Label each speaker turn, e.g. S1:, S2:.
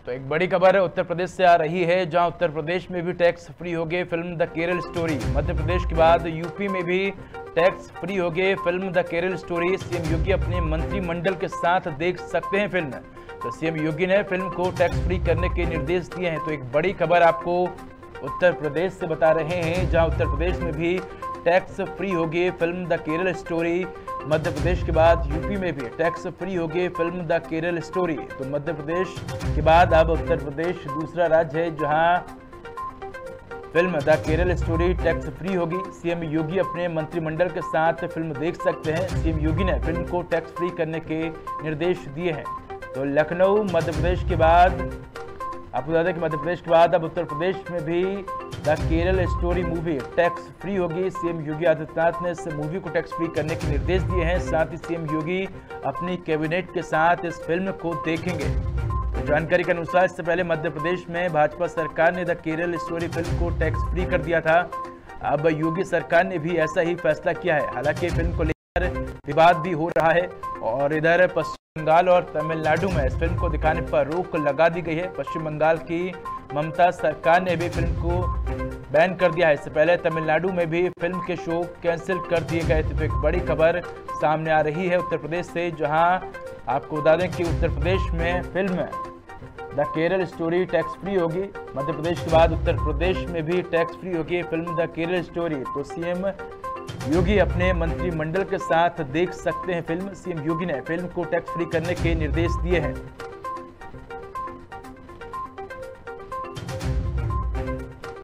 S1: तो एक बड़ी खबर उत्तर प्रदेश से आ रही है, जहां उत्तर प्रदेश में भी टैक्स फ्री हो गई film The Kerala Story. Madhya Pradesh के बाद यूपी में भी टैक्स फ्री हो गई film The Kerala Story. CM Yogi अपने मंत्रिमंडल के साथ देख सकते हैं फिल्म। तो सीएम योगी ने फिल्म को टैक्स फ्री करने के निर्देश दिए हैं। तो एक बड़ी खबर आपको उत्तर प्रदेश से बता रहे हैं, जहां उत्तर प्रदेश में भी टैक्स फ्री हो गई film The Kerala Story. Madhya Pradesh के बाद यूपी में भी टैक्स फ्री हो गई फिल्म द केरल स्टोरी। तो मध्य प्रदेश के बाद अब उत्तर प्रदेश दूसरा राज्य है जहां film The Kerala Story tax free होगी। सीएम योगी अपने मंत्रिमंडल के साथ फिल्म देख सकते हैं। सीएम योगी ने फिल्म को टैक्स फ्री करने के निर्देश दिए हैं। तो लखनऊ मध्य प्रदेश के बाद आपको बता दें कि मध्य प्रदेश के बाद अब उत्तर प्रदेश में भी The Kerala Story movie tax free होगी। सीएम योगी आदित्यनाथ ने इस मूवी को टैक्स फ्री करने के निर्देश दिए हैं। साथ ही सीएम योगी अपनी कैबिनेट के साथ इस फिल्म को देखेंगे। तो जानकारी के अनुसार इससे पहले मध्य प्रदेश में भाजपा सरकार ने द केरल स्टोरी फिल्म को टैक्स फ्री कर दिया था। अब योगी सरकार ने भी ऐसा ही फैसला किया है। हालांकि फिल्म को लेकर विवाद भी हो रहा है और इधर पश्चिम बंगाल और तमिलनाडु में इस फिल्म को दिखाने पर रोक लगा दी गई है। पश्चिम बंगाल की ममता सरकार ने भी फिल्म को बैन कर दिया है। इससे पहले तमिलनाडु में भी फिल्म के शो कैंसिल कर दिए गए थे। तो एक बड़ी खबर सामने आ रही है उत्तर प्रदेश से, जहां आपको बता दें कि उत्तर प्रदेश में film The Kerala Story tax free होगी। मध्य प्रदेश के बाद उत्तर प्रदेश में भी टैक्स फ्री होगी फिल्म द केरल स्टोरी। तो सीएम योगी अपने मंत्रिमंडल के साथ देख सकते हैं फिल्म। सीएम योगी ने फिल्म को टैक्स फ्री करने के निर्देश दिए हैं।